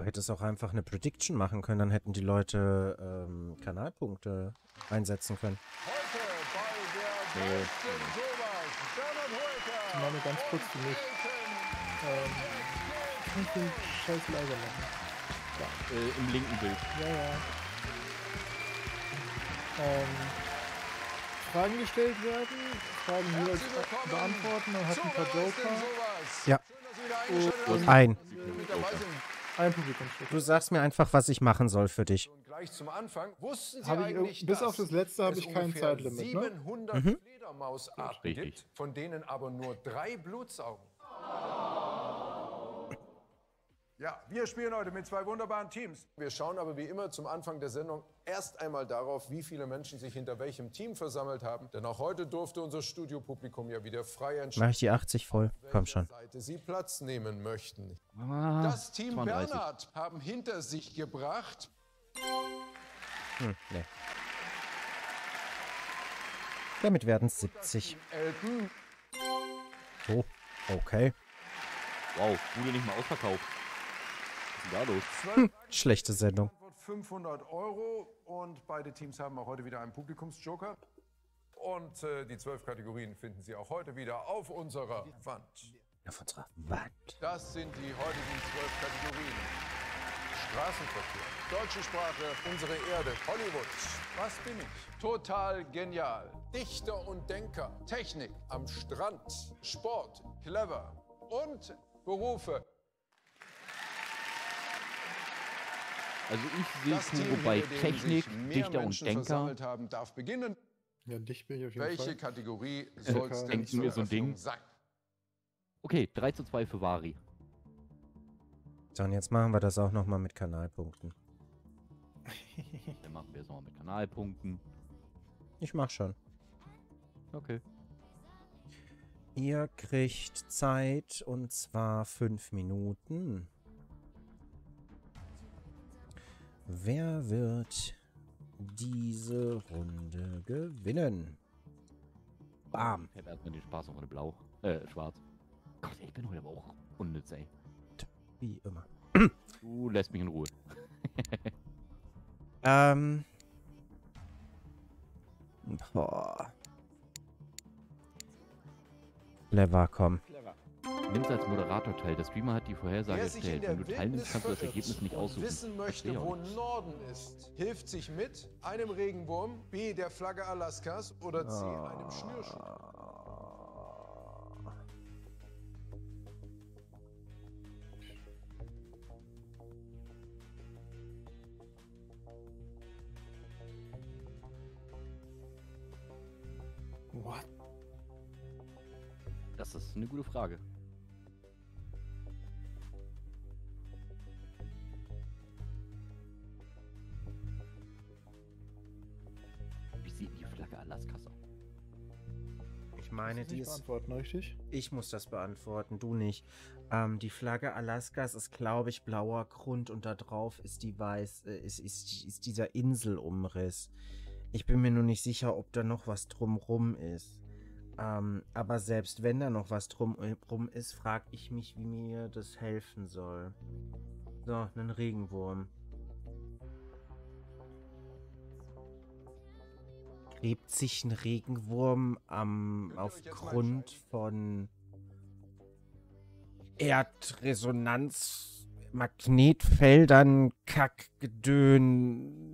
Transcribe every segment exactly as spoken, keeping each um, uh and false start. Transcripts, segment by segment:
hättest auch einfach eine Prediction machen können, dann hätten die Leute ähm, Kanalpunkte einsetzen können. Heute bei der besten sowas. Bernhard Hoeker. Mal nur ganz kurz für mich. Ähm, kann ich den Scheiß leiser machen? Äh, im linken Bild. Ja, ja. Ähm, Fragen gestellt werden, Fragen jeweils beantworten, man hat ein paar Joker. Ja. Und Ein. ein Publikumsstück. Du sagst mir einfach, was ich machen soll für dich. Und gleich zum Anfang, wussten Sie Hab ich eigentlich, irg- bis dass auf das letzte habe es ich kein ungefähr Zeitlimit, ne? siebenhundert Mhm. Fledermausarten Richtig. gibt, von denen aber nur drei Blutsaugen. Ja, wir spielen heute mit zwei wunderbaren Teams. Wir schauen aber wie immer zum Anfang der Sendung erst einmal darauf, wie viele Menschen sich hinter welchem Team versammelt haben. Denn auch heute durfte unser Studiopublikum ja wieder frei Mach entscheiden, ich die achtzig voll? Komm schon. Seite sie Platz nehmen möchten. Ah, Das Team zweiunddreißig. Bernhard haben hinter sich gebracht Hm, nee. Damit werden es siebzig. Elton, Oh, okay. Wow, wurde nicht mal ausverkauft. Was ist denn da los? zwölf Schlechte Sendung. fünfhundert Euro und beide Teams haben auch heute wieder einen Publikumsjoker. Und äh, die zwölf Kategorien finden Sie auch heute wieder auf unserer Wand. Auf unserer Wand. Das sind die heutigen zwölf Kategorien. Straßenverkehr, deutsche Sprache, unsere Erde, Hollywood, was bin ich? Total genial. Dichter und Denker, Technik, am Strand, Sport, clever und Berufe. Also ich Das sehe Team, Hugo bei hinter dem Technik, sich mehr Dichter und Menschen Denker. versammelt haben, darf beginnen. Ja, dich bin ich auf jeden Welche Fall. Kategorie soll es denn denken zur wir so ein Ding? Eröffnung sein? Okay, drei zu zwei für Vari. So, und jetzt machen wir das auch nochmal mit Kanalpunkten. Dann machen wir es nochmal mit Kanalpunkten. Ich mach schon. Okay. Ihr kriegt Zeit und zwar fünf Minuten. Wer wird diese Runde gewinnen? Bam. Ich habe erstmal den Spaß ohne Blau. Äh, schwarz. Gott, ey, ich bin heute aber auch unnütz, ey. Wie immer. Du lässt mich in Ruhe. Ähm. Boah. Clever, komm. Nimmst als Moderator teil. Der Streamer hat die Vorhersage Wer sich in erstellt. der Wenn du teilnimmst, Wildnis kannst du das verirrt Ergebnis nicht und aussuchen. wissen möchte, Verstehe wo auch nicht. Norden ist, hilft sich mit einem Regenwurm, B, der Flagge Alaskas oder C, einem Schnürschuh. What? Das ist eine gute Frage. Wie sieht die Flagge Alaskas aus? Ich meine, Kannst du die nicht ist. beantworten, richtig? Ich muss das beantworten, du nicht. Ähm, die Flagge Alaskas ist, glaube ich, blauer Grund und da drauf ist die weiß, äh, ist, ist, ist dieser Inselumriss. Ich bin mir nur nicht sicher, ob da noch was drumrum ist. Ähm, aber selbst wenn da noch was drumrum ist, frage ich mich, wie mir das helfen soll. So, einen Regenwurm. Gräbt sich ein Regenwurm am Könnt ihr euch jetzt mal aufgrund entscheiden? von Erdresonanz, Magnetfeldern, Kackgedön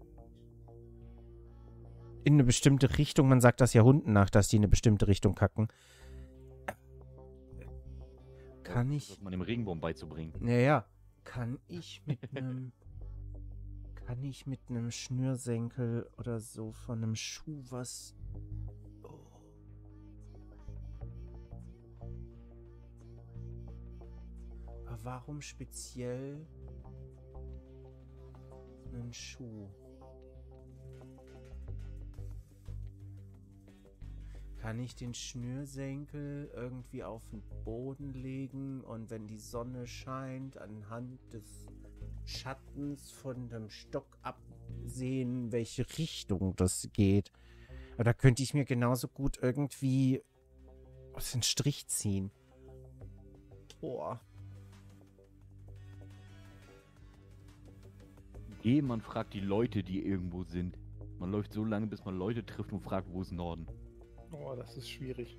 in eine bestimmte Richtung. Man sagt das ja Hunden nach, dass die in eine bestimmte Richtung kacken. Kann ich... Das man dem Regenwurm beizubringen. Naja, kann ich mit einem... Kann ich mit einem Schnürsenkel oder so von einem Schuh was... Oh. Aber warum speziell einen Schuh? Kann ich den Schnürsenkel irgendwie auf den Boden legen und wenn die Sonne scheint, anhand des Schattens von dem Stock absehen, welche Richtung das geht? Aber da könnte ich mir genauso gut irgendwie aus den Strich ziehen. Boah. Eh, man fragt die Leute, die irgendwo sind. Man läuft so lange, bis man Leute trifft und fragt, wo ist Norden. Oh, das ist schwierig.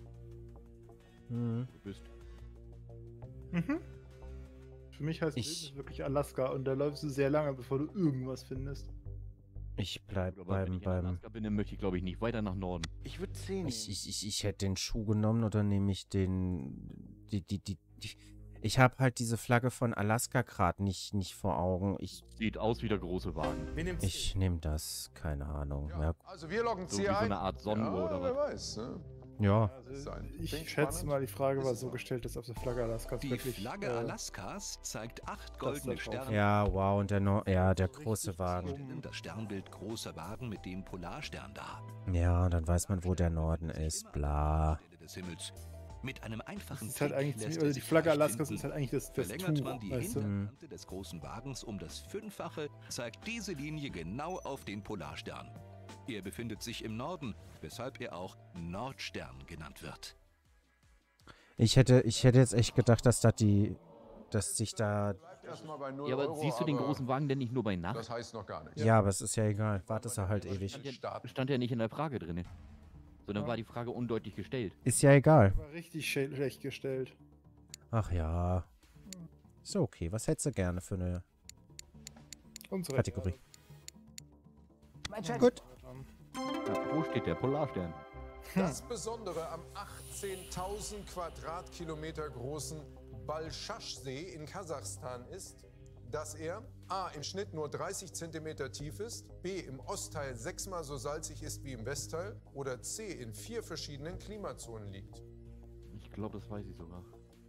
Hm. Du bist. Mhm. Für mich heißt Ich- es wirklich Alaska und da läufst du sehr lange, bevor du irgendwas findest. Ich bleib Aber wenn beim, ich in beim. Alaska bin, dann möchte ich, glaube ich, nicht weiter nach Norden. Ich würde C nehmen. Ich, ich, ich, ich hätte den Schuh genommen oder nehme ich den. Die, die, die, die ich habe halt diese Flagge von Alaska gerade nicht, nicht vor Augen. Ich, Sieht aus wie der große Wagen. Wen nimmt C? ich nehme das, keine Ahnung. Ja, Ja, also wir loggen So C wie so ein. eine Art Sonnenuhr ja, oder wer was? weiß. Ne? ja. Das ist ein- Ich klingt schätze spannend. mal, die Frage war Ist so es auch. gestellt, dass auf der Flagge Alaskas Die wirklich... Flagge äh, Alaskas zeigt acht da goldene drauf. Sterne. Ja, wow, und der no ja, der So große richtig Wagen. um- Das Sternbild großer Wagen mit dem Polarstern dar. Ja, dann weiß man, wo der Norden ist. Bla. Stelle des Himmels. Mit einem Das einfachen ist halt Trick eigentlich lässt ziemlich, er also die sich Flagge leicht Alaskas finden. ist halt eigentlich das, das Verlängert Tuch, man die weißt du? Hinterkante des großen Wagens um das Fünffache, zeigt diese Linie genau auf den Polarstern. Er befindet sich im Norden, weshalb er auch Nordstern genannt wird. Ich hätte, ich hätte jetzt echt gedacht, dass da die, dass sich da, Bleibt erstmal bei null Ja, aber Euro, siehst du den aber großen Wagen denn nicht nur bei Nacht? Das heißt noch gar nichts. ja, aber es ist ja egal. Wartest du halt ewig. Stand ja, Starten. stand ja nicht in der Frage drin. Sondern Ja. war die Frage undeutlich gestellt. Ist ja egal. War richtig schä- schlecht gestellt. Ach ja. Ist okay. Was hättest du gerne für eine Unsere Kategorie? Mein Chef. Gut. Ja, wo steht der Polarstern? Das Besondere am achtzehntausend Quadratkilometer großen Balchasch-See in Kasachstan ist, dass er a. im Schnitt nur dreißig Zentimeter tief ist, b. im Ostteil sechsmal so salzig ist wie im Westteil oder c. in vier verschiedenen Klimazonen liegt. Ich glaube, das weiß ich sogar.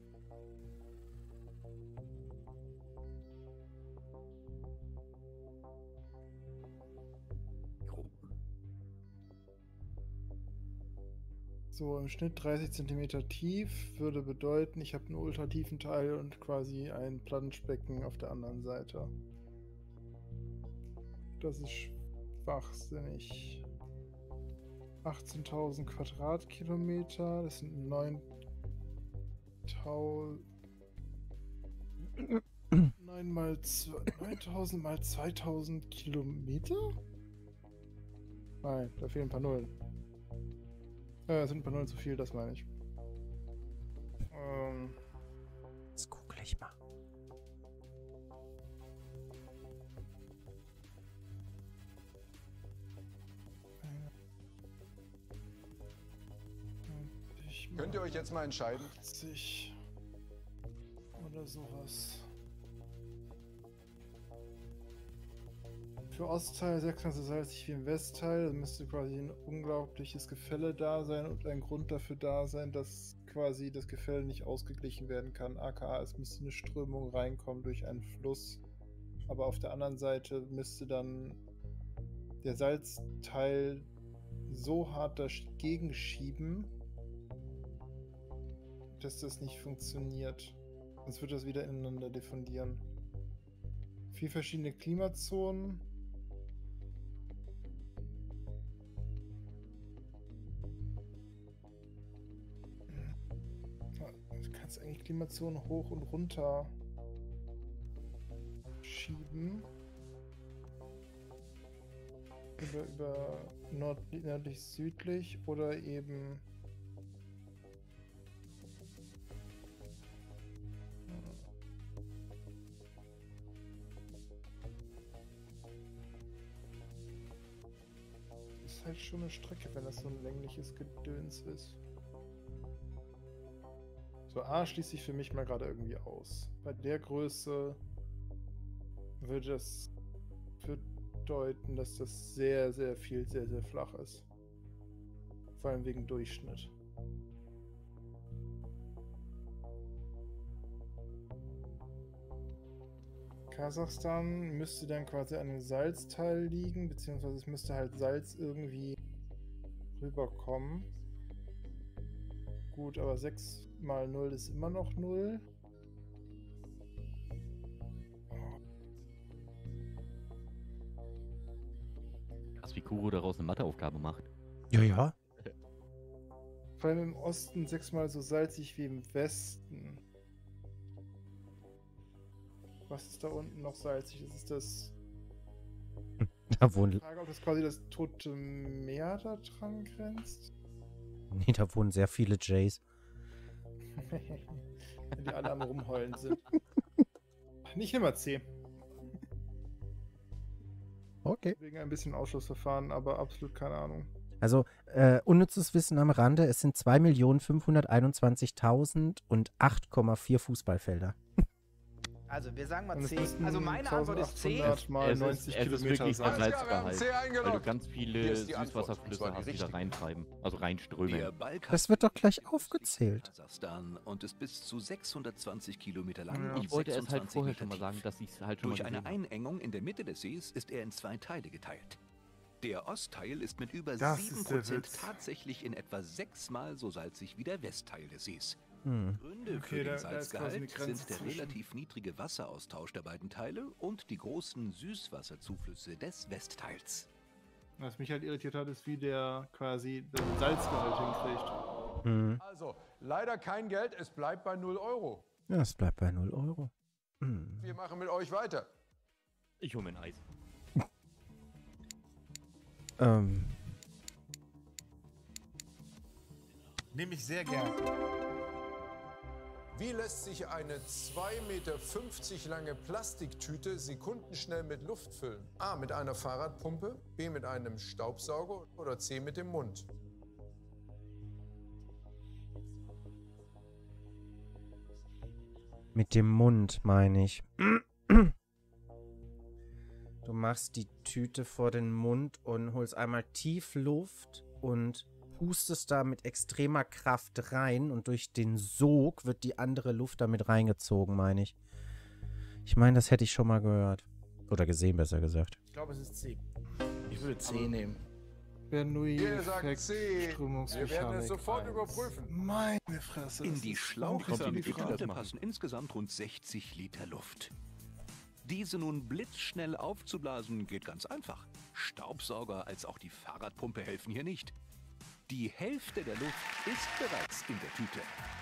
So, im Schnitt dreißig Zentimeter tief würde bedeuten, ich habe einen ultratiefen Teil und quasi ein Planschbecken auf der anderen Seite. Das ist schwachsinnig. achtzehntausend Quadratkilometer, das sind neuntausend. neun mal zwei, neuntausend mal zweitausend Kilometer? Nein, da fehlen ein paar Nullen. Äh, es sind ein paar Nullen zu viel, das meine ich. Ähm, Das google ich mal. ich Könnt ihr euch jetzt mal entscheiden? achtzig oder sowas. Für Ostteil sechsmal so salzig wie im Westteil. Da müsste quasi ein unglaubliches Gefälle da sein und ein Grund dafür da sein, dass quasi das Gefälle nicht ausgeglichen werden kann. aka es müsste eine Strömung reinkommen durch einen Fluss. Aber auf der anderen Seite müsste dann der Salzteil so hart dagegen schieben, dass das nicht funktioniert. Sonst wird das wieder ineinander diffundieren. Vier verschiedene Klimazonen. Du kannst eigentlich Klimazonen hoch und runter schieben. Über, über Nord nördlich südlich oder eben ist halt schon eine Strecke, wenn das so ein längliches Gedöns ist. So, A schließt sich für mich mal gerade irgendwie aus. Bei der Größe würde das bedeuten, dass das sehr, sehr viel, sehr, sehr flach ist. Vor allem wegen Durchschnitt. Kasachstan müsste dann quasi an einem Salzteil liegen, beziehungsweise es müsste halt Salz irgendwie rüberkommen. Gut, aber sechs mal null ist immer noch null. Krass, wie Kuro daraus eine Matheaufgabe macht. Ja, ja. Vor allem im Osten sechsmal so salzig wie im Westen. Was ist da unten noch salzig? Das ist das Da wohnen, Ich frage, ob das quasi das Tote Meer da dran grenzt. nee, da wohnen sehr viele Jays. Wenn die alle am Rumheulen sind. Ich nehme mal C. Okay. Wegen ein bisschen Ausschlussverfahren, aber absolut keine Ahnung. Also, äh, unnützes Wissen am Rande, es sind zwei Millionen fünfhunderteinundzwanzigtausend und acht Komma vier Fußballfelder. Also, wir sagen mal Und es C. müssten Also, meine Antwort ist C. eintausendachthundert mal Es neunzig ist, es ist Kilometer wirklich sein. Alles klar, wir haben Salzgehalt, C weil du eingeloggt. ganz Hier viele ist die Antwort, und Süßwasserflüsse zwar die hast, die da richtige. reintreiben. Also reinströmen. Der Ballkasten Das wird doch gleich liegt aufgezählt. in Kasachstan und ist bis zu sechshundertzwanzig Kilometer lang Ja. und Ich wollte es halt sechsundzwanzig vorher Meter schon mal tief. sagen, dass ich es halt schon Durch mal eine gesehen habe. Einengung in der Mitte des Sees ist er in zwei Teile geteilt. Der Ostteil ist mit über Das sieben ist der Prozent Witz. tatsächlich in etwa sechsmal so salzig wie der Westteil des Sees. Hm. Gründe Okay, für da- den da ist quasi eine Salzgehalt Grenze sind der zwischen. relativ niedrige Wasseraustausch der beiden Teile und die großen Süßwasserzuflüsse des Westteils. Was mich halt irritiert hat, ist, wie der quasi den Salzgehalt hinkriegt. Hm. Also, leider kein Geld, es bleibt bei null Euro. Ja, es bleibt bei null Euro. Hm. Wir machen mit euch weiter. Ich hole mir ein Eis. Ähm, Nehme ich sehr gern. Wie lässt sich eine zwei Meter fünfzig lange Plastiktüte sekundenschnell mit Luft füllen? A. Mit einer Fahrradpumpe, B. mit einem Staubsauger oder C. mit dem Mund? mit dem Mund, meine ich. Du machst die Tüte vor den Mund und holst einmal tief Luft und pustest da mit extremer Kraft rein und durch den Sog wird die andere Luft damit reingezogen, meine ich. Ich meine, das hätte ich schon mal gehört. Oder gesehen, besser gesagt. Ich glaube, es ist C. Ich würde C nehmen. Ihr sagt Bernoulli-Effekt, C. Wir werden Strömungsmechanik es sofort eins. überprüfen. Meine Fresse. In das die ist schlauchförmige die Frage. Tüte passen insgesamt rund sechzig Liter Luft. Diese nun blitzschnell aufzublasen geht ganz einfach. Staubsauger als auch die Fahrradpumpe helfen hier nicht. Die Hälfte der Luft ist bereits in der Tüte.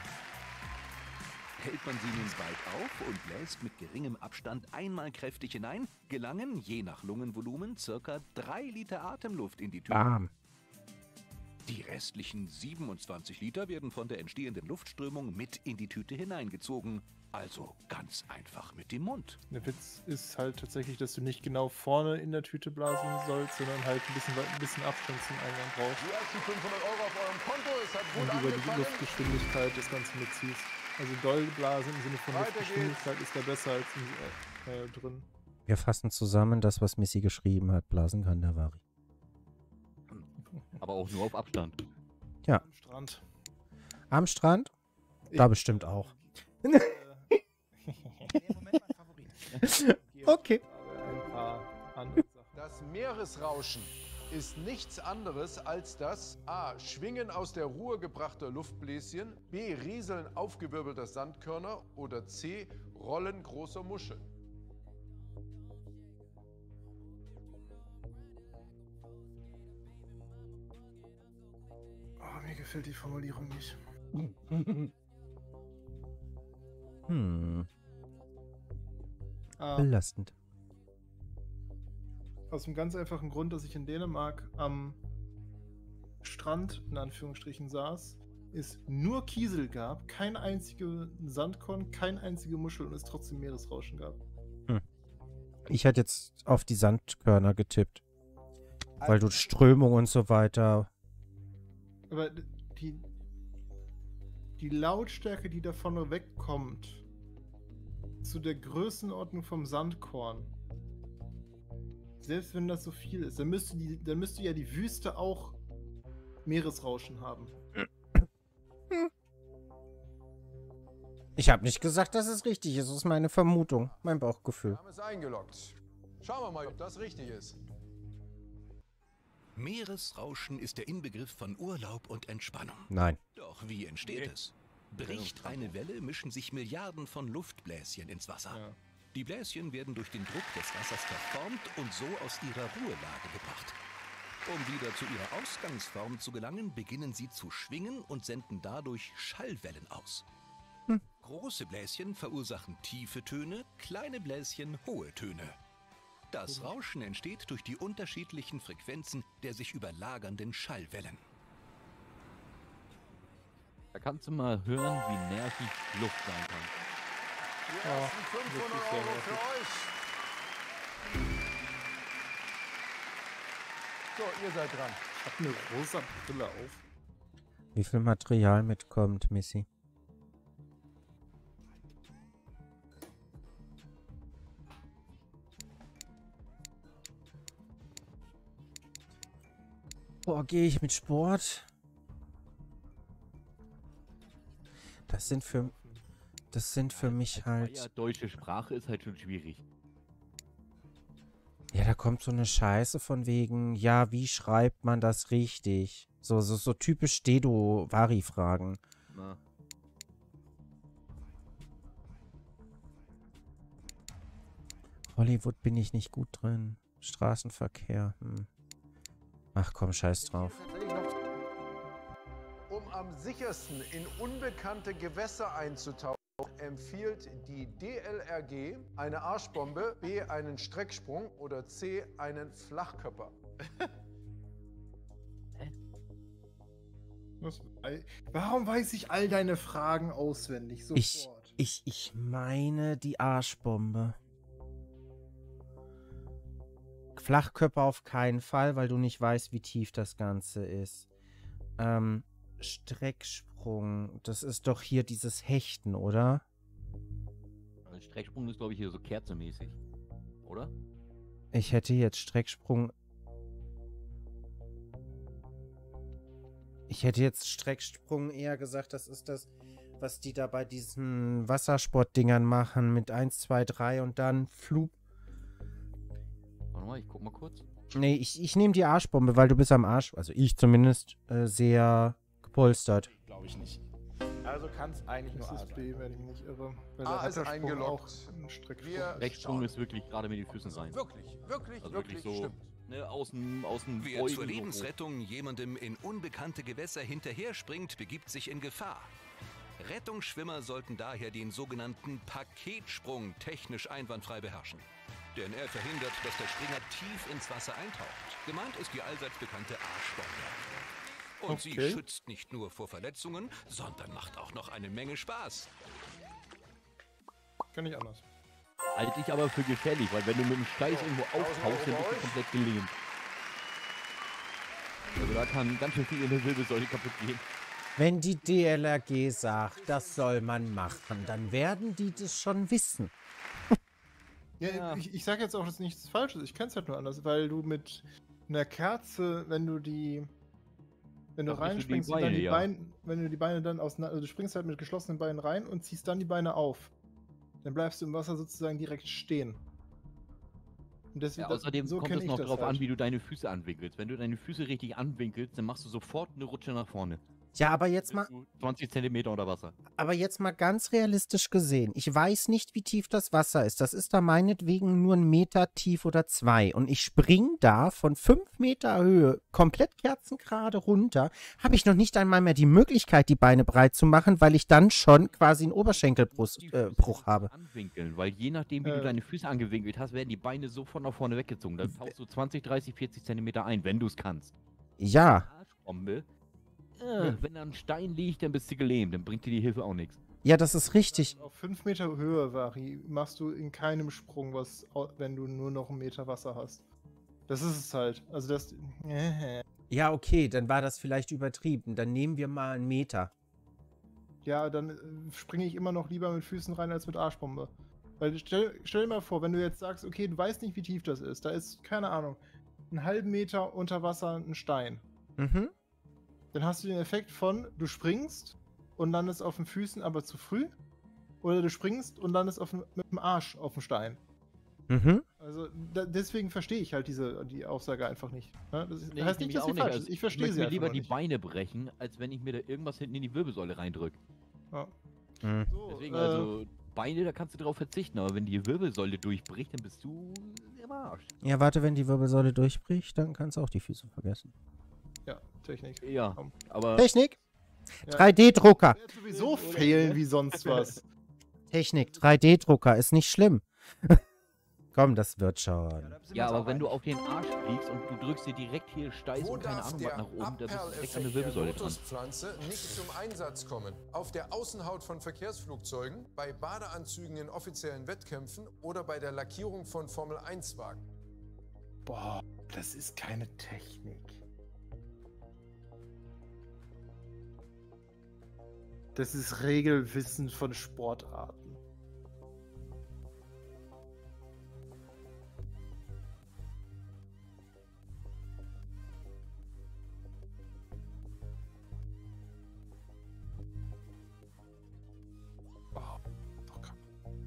Hält man sie nun weit auf und bläst mit geringem Abstand einmal kräftig hinein, gelangen je nach Lungenvolumen circa drei Liter Atemluft in die Tüte. Bam. Die restlichen siebenundzwanzig Liter werden von der entstehenden Luftströmung mit in die Tüte hineingezogen. Also ganz einfach mit dem Mund. Der Witz ist halt tatsächlich, dass du nicht genau vorne in der Tüte blasen sollst, sondern halt ein bisschen, weit- ein bisschen Abstand zum Eingang brauchst. Die ersten fünfhundert Euro auf eurem Konto, es hat gut Und über die angefangen. Luftgeschwindigkeit das Ganze mitziehst. Also Dollblasen im Sinne von Weiter Luftgeschwindigkeit ist da besser als in, äh, äh, drin. Wir fassen zusammen das, was Missy geschrieben hat. Blasen kann der Vari. Aber auch nur auf Abstand. Ja. Am Strand. Am Strand? Da bestimmt auch. Äh, Nee, Moment, mein Favorit. Okay. Ein paar andere Sachen. Das Meeresrauschen ist nichts anderes als das A. Schwingen aus der Ruhe gebrachter Luftbläschen, B. Rieseln aufgewirbelter Sandkörner oder C. Rollen großer Muscheln. Oh, mir gefällt die Formulierung nicht. Hm. Ah, Belastend. aus dem ganz einfachen Grund, dass ich in Dänemark am Strand, in Anführungsstrichen, saß, es nur Kiesel gab, kein einzige Sandkorn, kein einzige Muschel und es trotzdem Meeresrauschen gab. Ich hätte jetzt auf die Sandkörner getippt. Weil du Strömung und so weiter. Aber d- die, die Lautstärke, die davon wegkommt, zu der Größenordnung vom Sandkorn, selbst wenn das so viel ist, dann müsste, die, dann müsste ja die Wüste auch Meeresrauschen haben. Ich habe nicht gesagt, dass es richtig ist. Das ist meine Vermutung, mein Wir Bauchgefühl. haben es eingeloggt. Schauen wir mal, ob das richtig ist. Meeresrauschen ist der Inbegriff von Urlaub und Entspannung. Nein. Doch wie entsteht es? Bricht eine Welle, mischen sich Milliarden von Luftbläschen ins Wasser. Ja. Die Bläschen werden durch den Druck des Wassers verformt und so aus ihrer Ruhelage gebracht. Um wieder zu ihrer Ausgangsform zu gelangen, beginnen sie zu schwingen und senden dadurch Schallwellen aus. Hm. Große Bläschen verursachen tiefe Töne, kleine Bläschen hohe Töne. Das Rauschen entsteht durch die unterschiedlichen Frequenzen der sich überlagernden Schallwellen. Da kannst du mal hören, wie nervig Luft sein kann. Die ersten fünfhundert Euro für euch. So, ihr seid dran. Ich hab eine rosa Brille auf. Wie viel Material mitkommt, Missy? Boah, gehe ich mit Sport? Das sind für das sind für mich Ja, halt. deutsche Sprache ist halt schon schwierig. Ja, da kommt so eine Scheiße von wegen, ja, wie schreibt man das richtig? So, so, so typisch Dedo-Vari-Fragen. Na, Hollywood bin ich nicht gut drin. Straßenverkehr. Hm. Ach komm, scheiß drauf. Um am sichersten in unbekannte Gewässer einzutauchen, empfiehlt die D L R G eine Arschbombe, B einen Strecksprung oder C einen Flachkörper. Was, warum weiß ich all deine Fragen auswendig sofort? Ich, ich, ich meine die Arschbombe. Flachkörper auf keinen Fall, weil du nicht weißt, wie tief das Ganze ist. Ähm, Strecksprung, das ist doch hier dieses Hechten, oder? also Strecksprung ist, glaube ich, hier so kerzenmäßig. Oder? Ich hätte jetzt Strecksprung. Ich hätte jetzt Strecksprung eher gesagt, das ist das, was die da bei diesen Wassersportdingern machen mit eins, zwei, drei und dann Flug. Warte mal, ich guck mal kurz. Nee, ich, ich nehme die Arschbombe, weil du bist am Arsch, also ich zumindest, äh, sehr gepolstert. Glaube ich nicht. Also kann es eigentlich nur Das A ist sein. B, wenn ich mich nicht irre. Weil A der ist Hattersprung eingeloggt. auch ein Strecksprung Wir ist. Rechtsprung ist wirklich gerade mit den Füßen rein. Wirklich, wirklich, Also wirklich, wirklich so, stimmt. ne, außen, außen Wer Beugen zur so hoch. Lebensrettung jemandem in unbekannte Gewässer hinterher springt, begibt sich in Gefahr. Rettungsschwimmer sollten daher den sogenannten Paketsprung technisch einwandfrei beherrschen. Denn er verhindert, dass der Springer tief ins Wasser eintaucht. Gemeint ist die allseits bekannte Arschbombe. Und sie Okay. schützt nicht nur vor Verletzungen, sondern macht auch noch eine Menge Spaß. Kann nicht anders. Halte ich aber für gefährlich, weil wenn du mit dem Steiß irgendwo auftauchst, dann bist du komplett gelähmt. Also da kann ganz schön viel in der Wirbelsäule kaputt gehen. Wenn die D L R G sagt, das soll man machen, dann werden die das schon wissen. Ja, Ja. Ich, ich sag jetzt auch, dass nichts falsch ist. Ich kenn's halt nur anders, weil du mit einer Kerze, wenn du die, wenn du Da brichst du die reinspringst und dann Beine, die ja. Beine, wenn du die Beine dann auseinander, also du springst halt mit geschlossenen Beinen rein und ziehst dann die Beine auf. Dann bleibst du im Wasser sozusagen direkt stehen. Und deswegen, Ja, außerdem so kommt kenn es ich noch das darauf halt. an, wie du deine Füße anwinkelst. Wenn du deine Füße richtig anwinkelst, dann machst du sofort eine Rutsche nach vorne. Ja, aber jetzt mal, Bist du zwanzig Zentimeter unter Wasser. aber jetzt mal ganz realistisch gesehen. Ich weiß nicht, wie tief das Wasser ist. Das ist da meinetwegen nur ein Meter tief oder zwei. Und ich spring da von fünf Meter Höhe komplett kerzengerade runter. Habe ich noch nicht einmal mehr die Möglichkeit, die Beine breit zu machen, weil ich dann schon quasi einen Oberschenkelbruch Die äh, Füße Bruch habe. Anwinkeln, weil je nachdem, wie Äh. du deine Füße angewinkelt hast, werden die Beine sofort nach vorne weggezogen. Dann tauchst du zwanzig, dreißig, vierzig Zentimeter ein, wenn du es kannst. Ja, Arschbombe. Äh, wenn da ein Stein liegt, dann bist du gelähmt. Dann bringt dir die Hilfe auch nichts. ja, das ist richtig. Auf fünf Meter Höhe, Vari, machst du in keinem Sprung was, au- wenn du nur noch einen Meter Wasser hast. Das ist es halt. Also das. Ja, okay, dann war das vielleicht übertrieben. Dann nehmen wir mal einen Meter. Ja, dann äh, springe ich immer noch lieber mit Füßen rein als mit Arschbombe. Weil stell, stell dir mal vor, wenn du jetzt sagst, okay, du weißt nicht, wie tief das ist. Da ist, keine Ahnung, einen halben Meter unter Wasser ein Stein. Mhm. Dann hast du den Effekt von, du springst und landest auf den Füßen, aber zu früh. Oder du springst und landest auf, dem- mit dem Arsch auf dem Stein. Mhm. Also da, deswegen verstehe ich halt diese die Aussage einfach nicht. Ne? Das ist, Nee, heißt ich nicht, nämlich dass auch sie nicht. falsch Also ist. Ich verstehe möchte sie mir einfach lieber nur die nicht. Beine brechen, als wenn ich mir da irgendwas hinten in die Wirbelsäule reindrücke. Ja. Mhm. So, Deswegen äh, also, Beine, da kannst du drauf verzichten, aber wenn die Wirbelsäule durchbricht, dann bist du im Arsch. Ja, warte, wenn die Wirbelsäule durchbricht, dann kannst du auch die Füße vergessen. ja, Technik. Ja, Komm. aber Technik? Ja. drei D Drucker. Wird sowieso failen wie sonst was. Technik, drei D Drucker ist nicht schlimm. Komm, das wird Ja, schon. da sind wir Ja, uns aber auch wenn du einig. auf den Arsch fliegst und du drückst dir direkt hier Steiß Wo und keine darf Ahnung der was nach oben, das ist direkt an der Abperleffekt der Wirbelsäule dran. Lotuspflanze nicht zum Einsatz kommen? Auf der Außenhaut von Verkehrsflugzeugen, bei Badeanzügen in offiziellen Wettkämpfen oder bei der Lackierung von Formel eins Wagen? Boah, das ist keine Technik. Das ist Regelwissen von Sportarten. Oh, doch kann.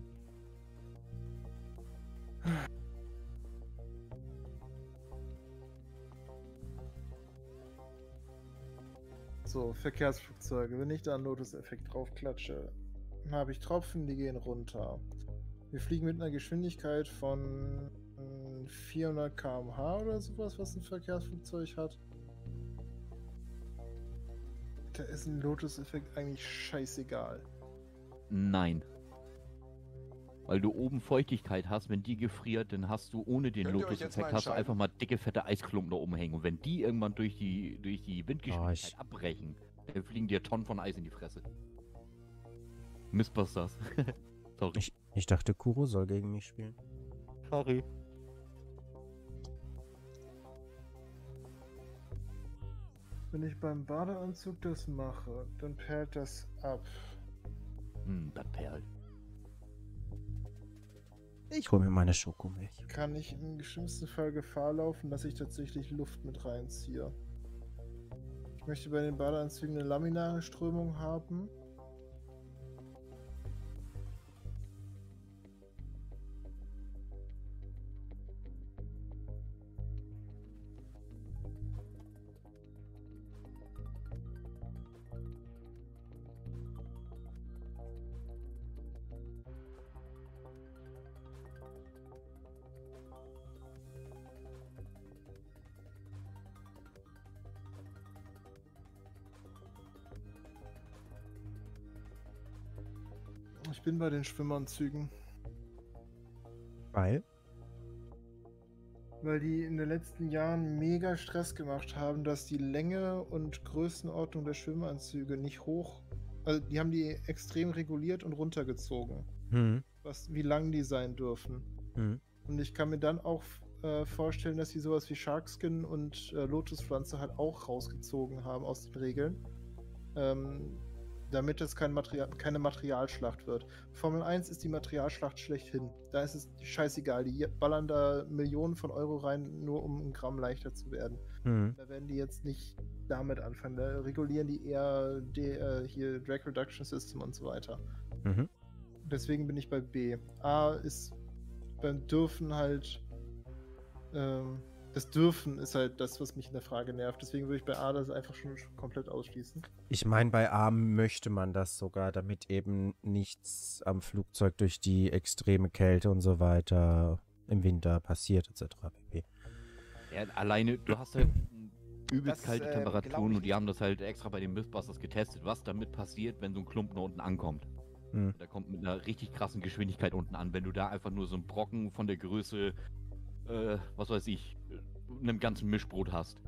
So, Verkehrsflugzeuge. Wenn ich da einen Lotus-Effekt draufklatsche, dann habe ich Tropfen, die gehen runter. Wir fliegen mit einer Geschwindigkeit von äh, vierhundert Kilometer pro Stunde oder sowas, was ein Verkehrsflugzeug hat. Da ist ein Lotus-Effekt eigentlich scheißegal. Nein. Weil du oben Feuchtigkeit hast, wenn die gefriert, dann hast du ohne den Könnt ihr euch jetzt mal Lotus-Effekt hast du entscheiden? einfach mal dicke, fette Eisklumpen da oben hängen. Und wenn die irgendwann durch die, durch die Windgeschwindigkeit ich- abbrechen, dann fliegen dir Tonnen von Eis in die Fresse. Missbusters. Sorry. Ich, ich dachte, Kuro soll gegen mich spielen. Sorry. Wenn ich beim Badeanzug das mache, dann perlt das ab. Hm, das perlt. Ich hole mir meine Schokomilch. Kann ich im schlimmsten Fall Gefahr laufen, dass ich tatsächlich Luft mit reinziehe. Ich möchte bei den Badeanzügen eine laminare Strömung haben. Ich bin bei den Schwimmanzügen, Weil? weil die in den letzten Jahren mega Stress gemacht haben, dass die Länge und Größenordnung der Schwimmanzüge nicht hoch, also die haben die extrem reguliert und runtergezogen, Hm. was, wie lang die sein dürfen. Hm. Und ich kann mir dann auch äh, vorstellen, dass sie sowas wie Sharkskin und äh, Lotuspflanze halt auch rausgezogen haben aus den Regeln. Ähm, damit es kein Material, keine Materialschlacht wird. Formel eins ist die Materialschlacht schlechthin. Da ist es scheißegal. Die ballern da Millionen von Euro rein, nur um ein Gramm leichter zu werden. Hm. Da werden die jetzt nicht damit anfangen. Da regulieren die eher die, äh, hier Drag Reduction System und so weiter. Mhm. Deswegen bin ich bei B. A ist beim Dürfen halt ähm, das Dürfen ist halt das, was mich in der Frage nervt. Deswegen würde ich bei A das einfach schon komplett ausschließen. Ich meine, bei A möchte man das sogar, damit eben nichts am Flugzeug durch die extreme Kälte und so weiter im Winter passiert, et cetera pp. Ja, alleine, du hast halt übelst Das, kalte äh, Temperaturen glaub ich und die haben das halt extra bei den Mythbusters getestet, was damit passiert, wenn so ein Klumpen da unten ankommt. Hm. Der kommt mit einer richtig krassen Geschwindigkeit unten an. Wenn du da einfach nur so einen Brocken von der Größe, äh, was weiß ich, einem ganzen Mischbrot hast.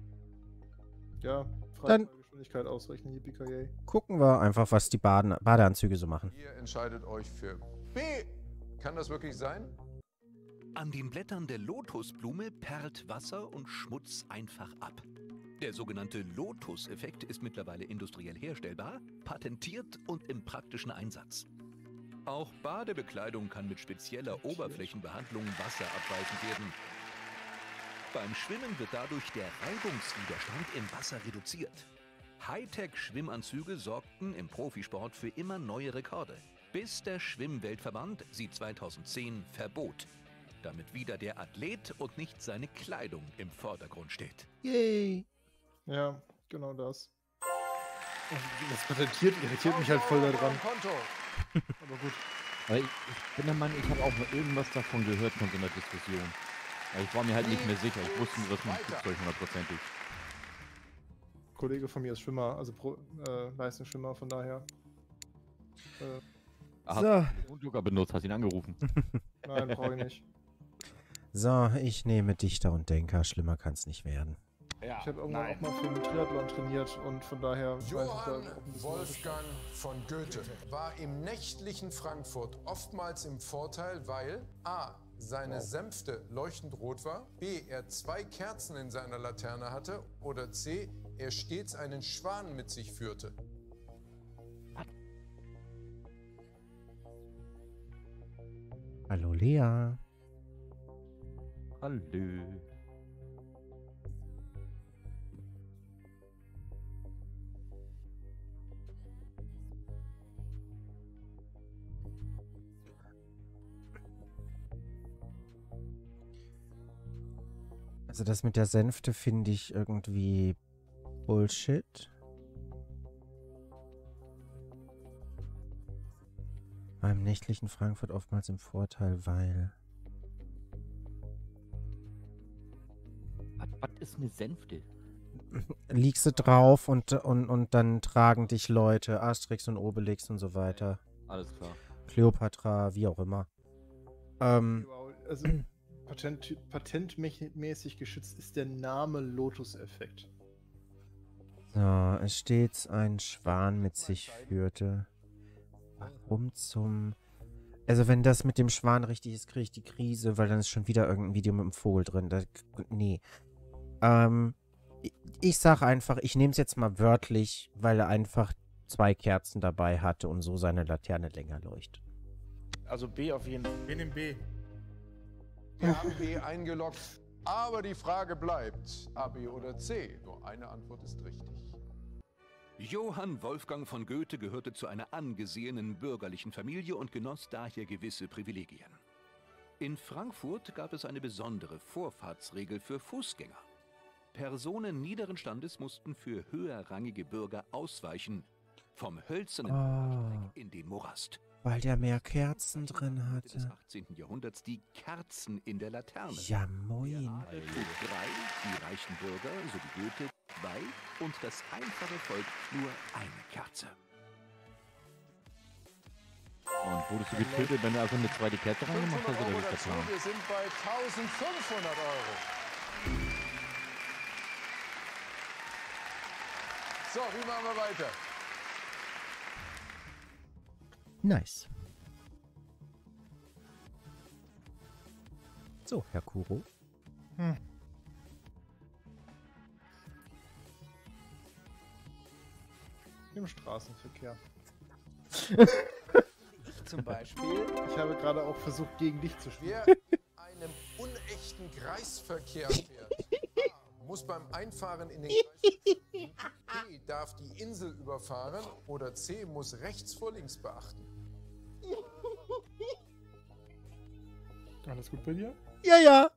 Ja, Dann- Freigeschwindigkeit ausrechnen, Yippie-Ki-Yay. Gucken wir einfach, was die Baden Badeanzüge so machen. Ihr entscheidet euch für B. Kann das wirklich sein? An den Blättern der Lotusblume perlt Wasser und Schmutz einfach ab. Der sogenannte Lotus-Effekt ist mittlerweile industriell herstellbar, patentiert und im praktischen Einsatz. Auch Badebekleidung kann mit spezieller Oberflächenbehandlung wasserabweisend werden. Beim Schwimmen wird dadurch der Reibungswiderstand im Wasser reduziert. Hightech-Schwimmanzüge sorgten im Profisport für immer neue Rekorde, bis der Schwimmweltverband sie zweitausendzehn verbot, damit wieder der Athlet und nicht seine Kleidung im Vordergrund steht. Yay! Ja, genau das. Das patentiert irritiert mich halt voll daran. Konto. Aber gut. Aber ich, ich bin der Meinung, ich habe auch mal irgendwas davon gehört von so einer Diskussion. Aber ich war mir halt nicht mehr sicher. Ich wusste nur, das ist ein Flugzeug hundertprozentig. Ein Kollege von mir ist Schwimmer, also Pro, äh, Leistungsschwimmer, von daher. Äh, Hast So. du den Telefonjoker benutzt, hast ihn angerufen. nein, brauche ich nicht. So, ich nehme Dichter und Denker. Schlimmer kann es nicht werden. Ja, Ich habe irgendwann nein. auch mal für einen Triathlon trainiert und von daher weiß ich da Johann auch ein bisschen Wolfgang von Goethe war im nächtlichen Frankfurt oftmals im Vorteil, weil a. seine Sänfte leuchtend rot war, b. er zwei Kerzen in seiner Laterne hatte oder c. er stets einen Schwan mit sich führte. Hallo Lea. Hallo. Also das mit der Sänfte finde ich irgendwie Bullshit. Beim nächtlichen Frankfurt oftmals im Vorteil, weil... Was, was ist eine Sänfte? Liegst du drauf und, und, und dann tragen dich Leute, Asterix und Obelix und so weiter. Alles klar. Kleopatra, wie auch immer. Ähm, Wow, also patent, patentmäßig geschützt ist der Name Lotus-Effekt. so, es stets ein Schwan mit sich führte. Warum zum... Also wenn das mit dem Schwan richtig ist, kriege ich die Krise, weil dann ist schon wieder irgendein Video mit dem Vogel drin. Das, nee. Ähm, ich, ich sag einfach, ich nehme es jetzt mal wörtlich, weil er einfach zwei Kerzen dabei hatte und so seine Laterne länger leuchtet. Also B auf jeden Fall. Wir nehmen B. Wir haben B eingeloggt, aber die Frage bleibt, A, B oder C. Nur eine Antwort ist richtig. Johann Wolfgang von Goethe gehörte zu einer angesehenen bürgerlichen Familie und genoss daher gewisse Privilegien. In Frankfurt gab es eine besondere Vorfahrtsregel für Fußgänger. Personen niederen Standes mussten für höherrangige Bürger ausweichen, vom hölzernen Ah. in den Morast. Weil der mehr Kerzen drin Des hatte. achtzehnten Jahrhunderts die Kerzen in der Laterne. Ja, moin. Adel trug drei, die reichen Bürger sowie Goethe zwei und das einfache Volk nur eine Kerze. Und wurdest du getötet, wenn du einfach eine zweite Kerze reingemacht hast, oder Euro wie ist der dazu, Plan? wir sind bei eintausendfünfhundert Euro. So, wie machen wir weiter? Nice. So, Herr Kuro. Im Straßenverkehr. Zum Beispiel. Ich habe gerade auch versucht, gegen dich zu spielen. Wer einem unechten Kreisverkehr fährt, A, muss beim Einfahren in den Kreis B, darf die Insel überfahren oder C, muss rechts vor links beachten. Alles gut bei dir? Ja, ja.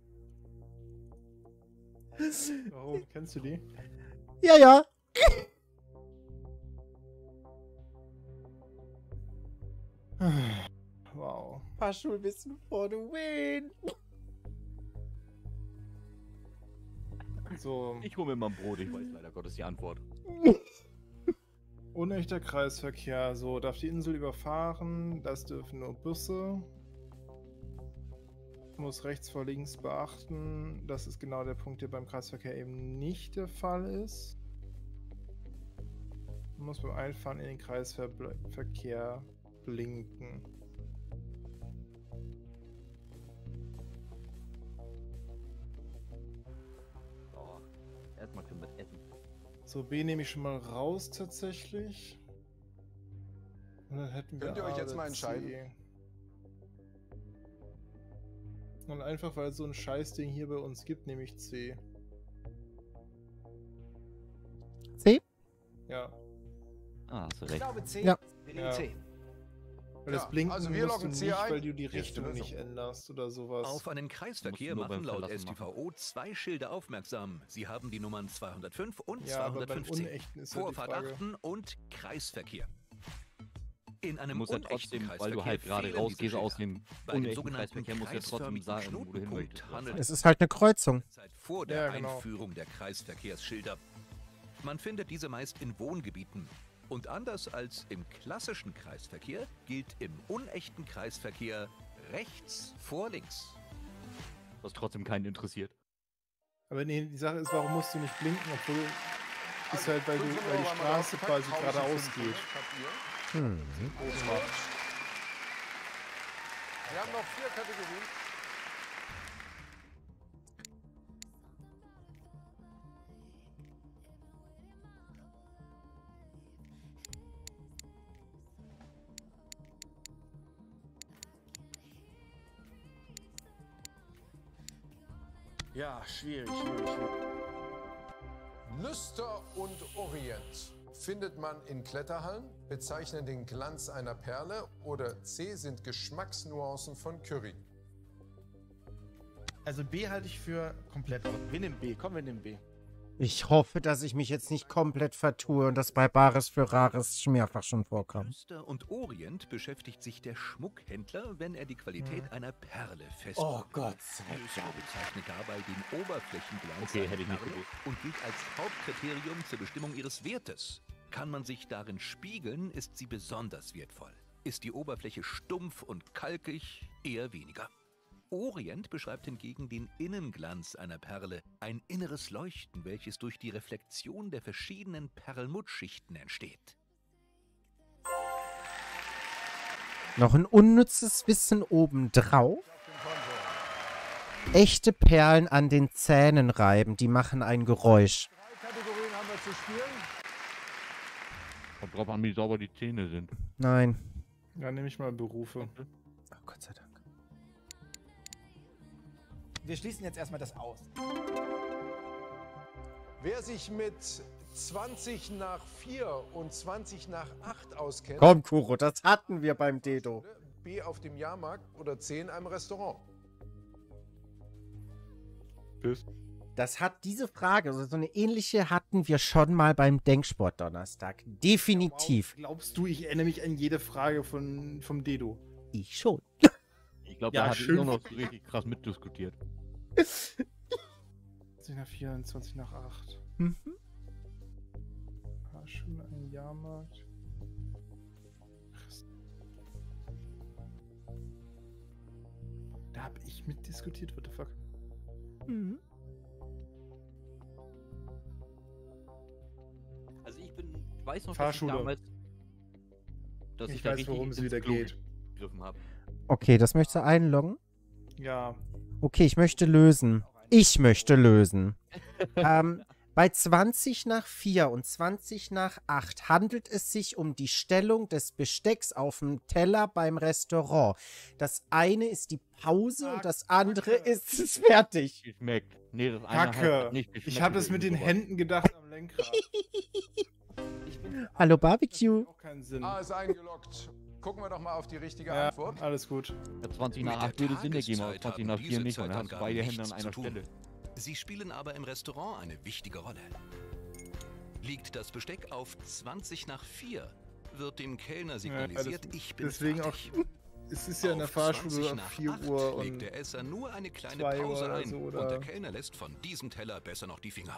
Warum? Kennst du die? Ja, ja. Wow. Fahrschulwissen for the win. So, Ich hole mir mal ein Brot, ich weiß leider Gottes die Antwort. unechter Kreisverkehr. So, darf die Insel überfahren. Das dürfen nur Busse. Muss rechts vor links beachten. Das ist genau der Punkt, der beim Kreisverkehr eben nicht der Fall ist. Muss beim Einfahren in den Kreisverkehr blinken. So, erstmal können wir essen. So, B nehme ich schon mal raus tatsächlich. Und dann hätten wir Könnt ihr euch A jetzt oder mal entscheiden? C. Und einfach weil es so ein Scheißding hier bei uns gibt, nehme ich C. C? Ja. Ah, hast du Ich recht. glaube C. Ja. Wir nehmen Ja. C. Weil Ja, das Blinken also wir musst du loggen C nicht, ein. weil du die Erste Richtung Lösung. nicht änderst oder sowas. Auf einen Kreisverkehr Musst du nur machen beim laut Verlassen S T V O zwei Schilder aufmerksam. Sie haben die Nummern zweihundertfünf und Ja, aber beim zweihundertfünfzehn. Unechten ist halt die Vorfahrt Frage. achten und Kreisverkehr. In Du einem musst ja unechten trotzdem, weil Kreisverkehr du halt gerade fehlen rausgehst diese aus Schilder. dem Bei dem unechten sogenannten Kreisverkehr, musst du ja trotzdem kreisförmigen sagen, wo du hin Knotenpunkt möchtest. handelt Es ist halt eine Kreuzung. Zeit vor der Ja, genau. Einführung der Kreisverkehrsschilder. Man findet diese meist in Wohngebieten. Und anders als im klassischen Kreisverkehr gilt im unechten Kreisverkehr rechts vor links. Was trotzdem keinen interessiert. Aber nee, die Sache ist, warum musst du nicht blinken, obwohl ist Also, halt, weil, du, fünfhundert weil die Euro haben wir Straße draufgepackt, quasi tausend geradeaus fünfhundert geht. habt ihr. Hm. Alles gut. Wir haben noch vier Kategorien. Ja, schwierig, schwierig, schwierig. Lüster und Orient findet man in Kletterhallen, bezeichnen den Glanz einer Perle oder C sind Geschmacksnuancen von Curry. Also B halte ich für komplett aus. Wir nehmen B. Komm, wir nehmen B. Ich hoffe, dass ich mich jetzt nicht komplett vertue und das bei Bares für Rares mehrfach schon vorkam. Lüster und Orient beschäftigt sich der Schmuckhändler, wenn er die Qualität einer Perle festlegt. Oh Gott sei Lüster bezeichnet dabei den Oberflächenglanz Okay, einer hätte ich nicht Perle gewusst. und gilt als Hauptkriterium zur Bestimmung ihres Wertes. Kann man sich darin spiegeln, ist sie besonders wertvoll. Ist die Oberfläche stumpf und kalkig, eher weniger. Orient beschreibt hingegen den Innenglanz einer Perle, ein inneres Leuchten, welches durch die Reflexion der verschiedenen Perlmuttschichten entsteht. Noch ein unnützes Wissen obendrauf. Echte Perlen an den Zähnen reiben, die machen ein Geräusch. Drei Kategorien haben wir zu spielen. Kommt drauf an, wie sauber die Zähne sind. Nein. Ja, nehme ich mal Berufe. Oh Gott sei Dank. Wir schließen jetzt erstmal das aus. Wer sich mit zwanzig nach vier und zwanzig nach acht auskennt, Komm, Kuro, das hatten wir beim Dedo. B auf dem Jahrmarkt oder C in einem Restaurant. Tschüss. Das hat diese Frage, also so eine ähnliche hatten wir schon mal beim Denksport Donnerstag. Definitiv. Wow, glaubst du, ich erinnere mich an jede Frage von, vom Dedo? Ich schon. Ich glaube, Ja, da hat schön. nur noch so richtig krass mitdiskutiert. zwanzig nach vier und zwanzig nach acht. Mhm. Fahrschule, ein Jahrmarkt. Da habe ich mitdiskutiert, what the fuck? Mhm. Also ich bin, ich weiß noch, Fahrschule. dass ich damals, dass Ich ich, da weiß, richtig worum es ins wieder Klo geht. gegriffen habe. Okay, das möchtest du einloggen? Ja. Okay, ich möchte lösen. Ich möchte lösen. ähm, bei zwanzig nach vier und zwanzig nach acht handelt es sich um die Stellung des Bestecks auf dem Teller beim Restaurant. Das eine ist die Pause und das andere Kacke. ist es fertig. Geschmeckt. Nee, das eine Kacke. hat nicht geschmeckt. Ich habe das mit den Händen gedacht am Lenkrad. Hallo Das Barbecue. macht auch keinen Sinn. A ist eingeloggt. Gucken wir doch mal auf die richtige Ja, Antwort. alles gut. Ja, zwanzig nach Mit der acht würde Sinn ergeben, aber Tageszeit zwanzig haben nach vier diese nicht. Und dann hast du Zeitangaben beide Hände nichts an zu einer tun. Stelle. Sie spielen aber im Restaurant eine wichtige Rolle. Liegt das Besteck auf zwanzig nach vier, wird dem Kellner signalisiert, das- ich bin deswegen auch- fertig. Es ist ja in der Auf Fahrschule zwanzig ab nach vier acht Uhr legt und der Esser nur eine kleine zwei Uhr Pause oder ein so, und oder- der Kellner lässt von diesem Teller besser noch die Finger.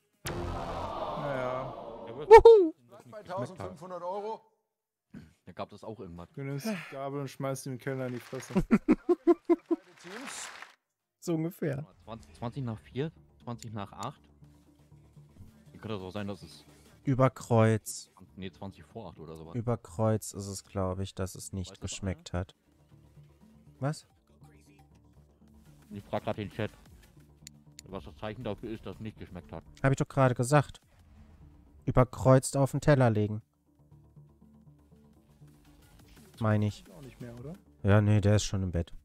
naja, Bleibt bei eintausendfünfhundert Euro. Da gab es auch irgendwas. du nimmst die Gabel und schmeißt den Kellner in die Fresse. Beide Teams. So ungefähr. zwanzig, zwanzig nach vier, zwanzig nach acht. Wie könnte das auch sein, dass es. Über Kreuz. Nee, zwanzig vor acht oder sowas. Über Kreuz ist es, glaube ich, dass es nicht Weiß das geschmeckt hat. Was? Ich frage gerade den Chat, was das Zeichen dafür ist, dass es nicht geschmeckt hat. Habe ich doch gerade gesagt. Überkreuzt auf den Teller legen. Meine ich. Auch nicht mehr, oder? Ja, nee, der ist schon im Bett.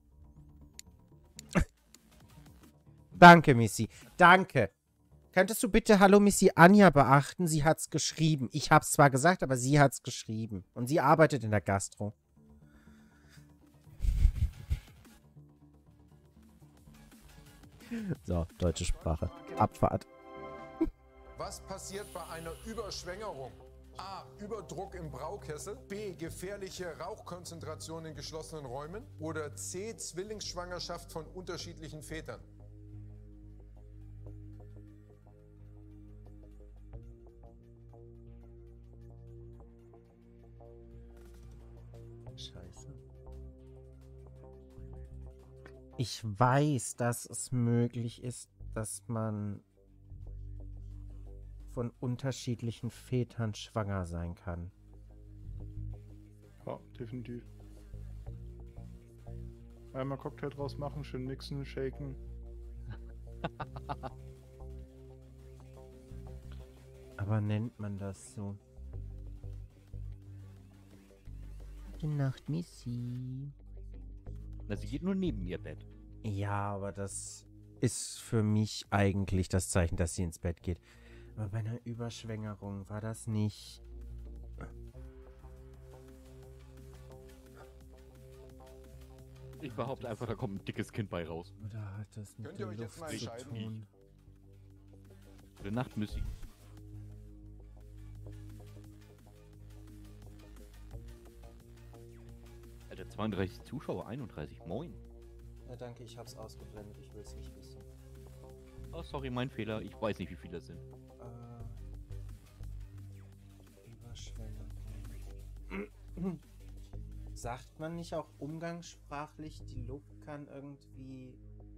Danke, Missy. Danke. Könntest du bitte Hallo Missy Anja beachten? Sie hat's geschrieben. Ich hab's zwar gesagt, aber sie hat's geschrieben. Und sie arbeitet in der Gastro. So, deutsche Sprache. Abfahrt. Was passiert bei einer Überschwängerung? A. Überdruck im Braukessel. B. Gefährliche Rauchkonzentration in geschlossenen Räumen. Oder C. Zwillingsschwangerschaft von unterschiedlichen Vätern. Scheiße. Ich weiß, dass es möglich ist, dass man von unterschiedlichen Vätern schwanger sein kann. Ja, definitiv. Einmal Cocktail draus machen, schön mixen, shaken. Aber nennt man das so? Gute Nacht, Missy. Na, sie geht nur neben ihr Bett. Ja, aber das ist für mich eigentlich das Zeichen, dass sie ins Bett geht. Aber bei einer Überschwängerung war das nicht... Ich behaupte einfach, da kommt ein dickes Kind bei raus. Oder hat das mit Könnt ihr der euch jetzt Luft mal zu entscheiden? tun? Gute Nacht, Missy. Alter, zweiunddreißig Zuschauer, einunddreißig. Moin. Ja, danke, ich hab's ausgeblendet. Ich will's nicht wissen. Oh, sorry, mein Fehler. Ich weiß nicht, wie viele das sind. Äh, Überschwängerung. Sagt man nicht auch umgangssprachlich, die Luft kann irgendwie...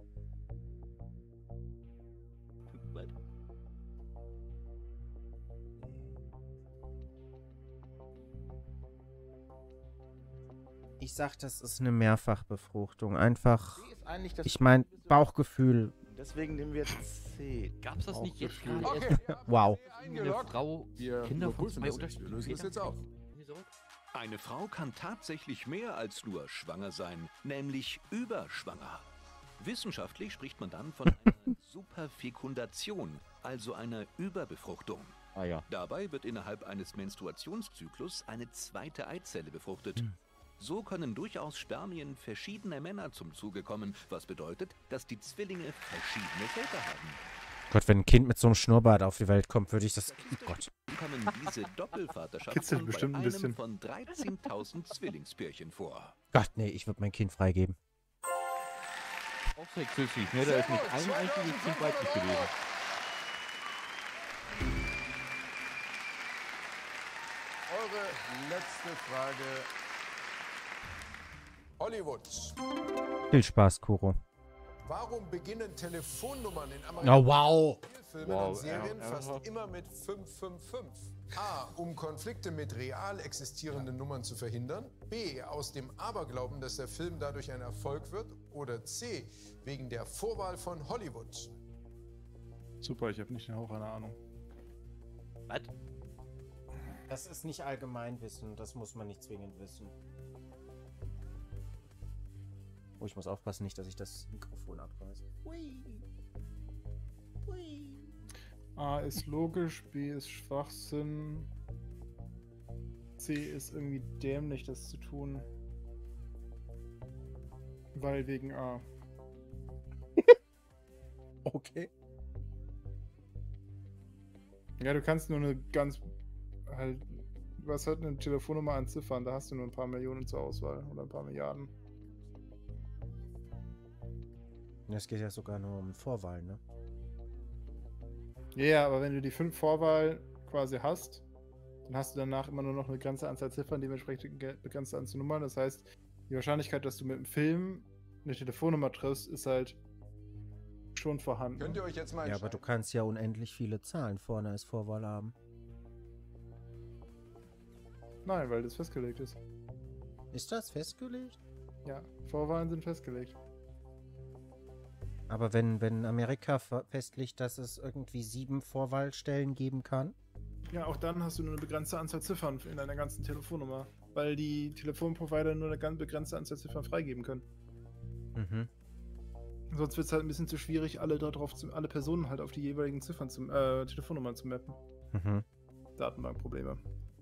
Ich sag, das ist eine Mehrfachbefruchtung. Einfach, C ist eigentlich das ich mein, Bauchgefühl. Deswegen nehmen wir jetzt C. Gab's das nicht jetzt Bauchgefühl. gerade Okay, erst? Wow. ja, Eine eingeloggt. Frau Wir Kinder von überprüfen zwei das jetzt. unterschiedlichen Wir lösen das jetzt auf. Irgendwie sowas? Eine Frau kann tatsächlich mehr als nur schwanger sein, nämlich überschwanger. Wissenschaftlich spricht man dann von einer Superfekundation, also einer Überbefruchtung. Ah ja. Dabei wird innerhalb eines Menstruationszyklus eine zweite Eizelle befruchtet. So können durchaus Spermien verschiedener Männer zum Zuge kommen, was bedeutet, dass die Zwillinge verschiedene Väter haben. Gott, wenn ein Kind mit so einem Schnurrbart auf die Welt kommt, würde ich das... Oh Gott. Kommen diese Doppelvaterschaften Kitzelt bestimmt bei ein einem bisschen. von dreizehntausend Zwillingspärchen vor. Gott, nee, ich würde mein Kind freigeben. Auch sexistisch, ne? Da ist nicht ein einziges Kind weiblich gewesen. Eure letzte Frage. Hollywood. Viel Spaß, Kuro. Warum beginnen Telefonnummern in Oh, amerikanischen wow. Filmen Wow, und Serien ja, fast einfach. immer mit fünf fünf fünf? A. Um Konflikte mit real existierenden Nummern zu verhindern. B. Aus dem Aberglauben, dass der Film dadurch ein Erfolg wird. Oder C. Wegen der Vorwahl von Hollywood. Super, ich habe nicht den Hauch einer Ahnung. Was? Das ist nicht Allgemeinwissen, das muss man nicht zwingend wissen. Oh, ich muss aufpassen, nicht, dass ich das Mikrofon abreiße. A ist logisch, B ist Schwachsinn. C ist irgendwie dämlich, das zu tun. Weil wegen A. Okay. Ja, du kannst nur eine ganz halt. Du hast halt eine Telefonnummer an Ziffern, da hast du nur ein paar Millionen zur Auswahl oder ein paar Milliarden. Es geht ja sogar nur um Vorwahl, ne? Ja, yeah, aber wenn du die fünf Vorwahl quasi hast, dann hast du danach immer nur noch eine begrenzte Anzahl Ziffern, dementsprechend eine begrenzte Anzahl Nummern. Das heißt, die Wahrscheinlichkeit, dass du mit dem Film eine Telefonnummer triffst, ist halt schon vorhanden. Könnt ihr euch jetzt mal Ja, aber entscheiden? du kannst ja unendlich viele Zahlen vorne als Vorwahl haben. Nein, weil das festgelegt ist. Ist das festgelegt? Ja, Vorwahlen sind festgelegt. Aber wenn, wenn Amerika fe- festlegt, dass es irgendwie sieben Vorwahlstellen geben kann? Ja, auch dann hast du nur eine begrenzte Anzahl Ziffern in deiner ganzen Telefonnummer, weil die Telefonprovider nur eine ganz begrenzte Anzahl Ziffern freigeben können. Mhm. Sonst wird es halt ein bisschen zu schwierig, alle darauf zu, alle Personen halt auf die jeweiligen Ziffern zum äh, Telefonnummern zu mappen. Mhm. Datenbankprobleme.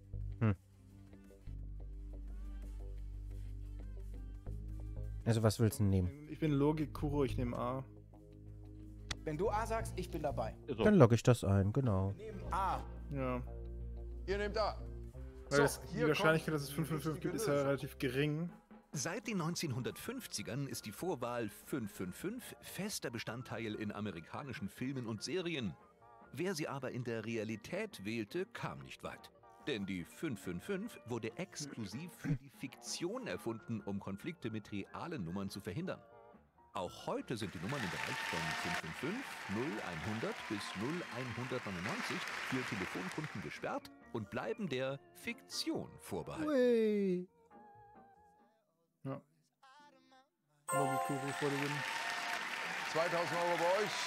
Also was willst du denn nehmen? Ich bin Logik-Kuro, ich nehme A. Wenn du A sagst, ich bin dabei. So. Dann logge ich das ein, genau. Wir nehmen A. Ja. Ihr nehmt A. Weil So, das, die hier Wahrscheinlichkeit, kommt dass es die fünf fünf fünf richtige gibt, ist ja Lösung. relativ gering. Seit den neunzehnhundertfünfzigern ist die Vorwahl fünf fünf fünf fester Bestandteil in amerikanischen Filmen und Serien. Wer sie aber in der Realität wählte, kam nicht weit. Denn die fünf fünf fünf wurde exklusiv für die Fiktion erfunden, um Konflikte mit realen Nummern zu verhindern. Auch heute sind die Nummern im Bereich von fünf fünf fünf, null hundert bis null hundertneunundneunzig für Telefonkunden gesperrt und bleiben der Fiktion vorbehalten. Ui. Ja. Logikuri vor dem. zweitausend Euro bei euch.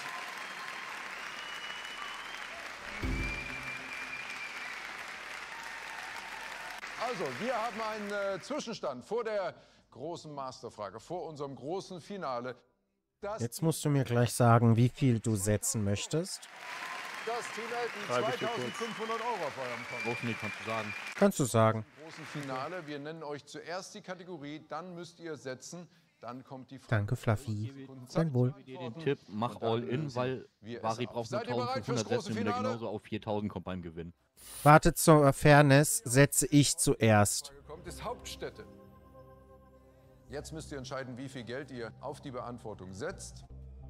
Also, wir haben einen äh, Zwischenstand vor der großen Masterfrage, vor unserem großen Finale. Das Jetzt musst du mir gleich sagen, wie viel du setzen möchtest. Das Team Elton Schreibe ich dir kurz. zweitausendfünfhundert Euro auf eurem Konto. Brauchst du nicht, kannst du sagen. Kannst du sagen. Im großen Finale, wir nennen euch zuerst die Kategorie, dann müsst ihr setzen, dann kommt die Frage. Danke, Fluffy. Dein Wohl. Ich gebe dir den Tipp, mach all in, weil wir Vari es braucht nur Seid ihr bereit fürs eintausendfünfhundert große setzen, wieder Finale? genauso auf viertausend kommt beim Gewinn. Warte, zur Fairness setze ich zuerst. Frage kommt, ist Hauptstädte. Jetzt müsst ihr entscheiden, wie viel Geld ihr auf die Beantwortung setzt.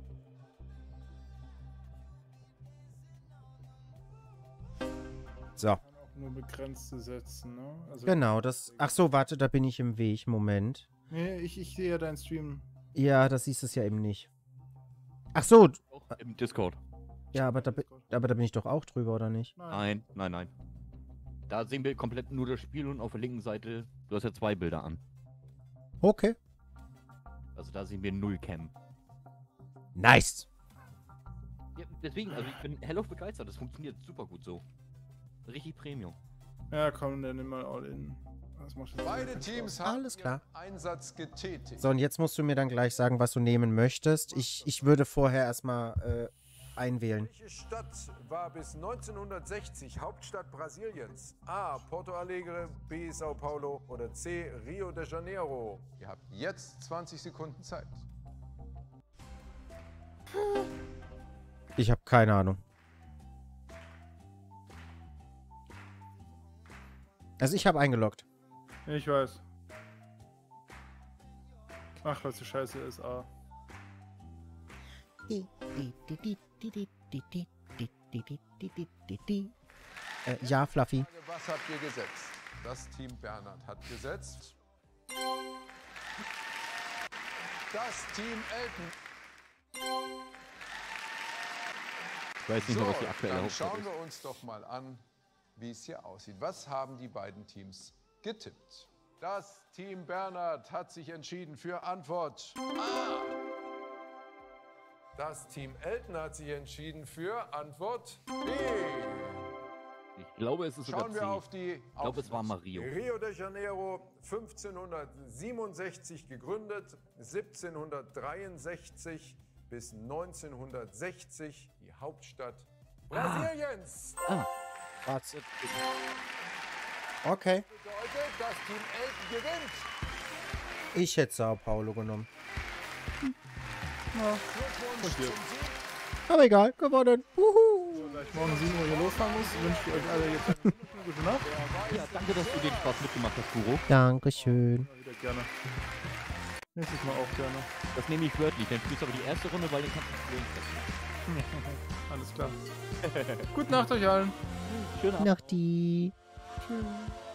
So, Auch nur begrenzte setzen, ne? Also, genau, das... Ach so, warte, da bin ich im Weg. Moment. Nee, ich, ich sehe ja deinen Stream. Ja, das siehst du es ja eben nicht. Ach so, d- Auch im Discord. ja, aber da, bi- aber da bin ich doch auch drüber, oder nicht? Nein, nein, nein. Da sehen wir komplett nur das Spiel und auf der linken Seite, du hast ja zwei Bilder an. Okay. Also da sehen wir null Cam. Nice. Ja, deswegen, also ich bin hellauf begeistert, das funktioniert super gut so. Richtig Premium. Ja, komm, dann nimm mal all in. Das macht jetzt Beide keinen Teams Spaß. haben Alles klar. ihren Einsatz getätigt. So, und jetzt musst du mir dann gleich sagen, was du nehmen möchtest. Ich, ich würde vorher erstmal äh, einwählen. Welche Stadt war bis neunzehnhundertsechzig Hauptstadt Brasiliens? A. Porto Alegre, B. Sao Paulo oder C. Rio de Janeiro? Ihr habt jetzt zwanzig Sekunden Zeit. Ich habe keine Ahnung. Also ich habe eingeloggt. Ich weiß. Ach, was die Scheiße ist, A. Äh, ja, Fluffy. Frage, was habt ihr gesetzt? Das Team Bernhard hat gesetzt. Das Team Elton. Ich weiß nicht So, mehr, was die aktuelle dann Hauptstadt schauen ist. wir uns doch mal an, wie es hier aussieht. Was haben die beiden Teams getippt? Das Team Bernhard hat sich entschieden für Antwort A. Das Team Elton hat sich entschieden für Antwort B. Ich glaube, es ist sogar Schauen wir C. auf die Ich glaube, es war Mario. Rio de Janeiro, fünfzehnhundertsiebenundsechzig gegründet, siebzehnhundertdreiundsechzig bis neunzehnhundertsechzig die Hauptstadt Brasiliens. Ah, Warte. Okay. Bedeutet, das Team Elton gewinnt. Ich hätte Sao Paulo genommen. Glückwunsch zum Sieg. Aber egal, gewonnen. Wuhu. Da ich morgen sieben Uhr hier losfahren muss, wünsche ich euch alle jetzt eine gute Nacht. ja, danke, dass du den Spaß mitgemacht hast, Kuro. Dankeschön. Ja, wieder gerne. Nächstes Mal auch gerne. Das nehme ich wörtlich, dann spielst du aber die erste Runde, weil den kannst du spielen. Alles klar. Gute Nacht euch allen. Schönen Abend. Nachti. Tschüss.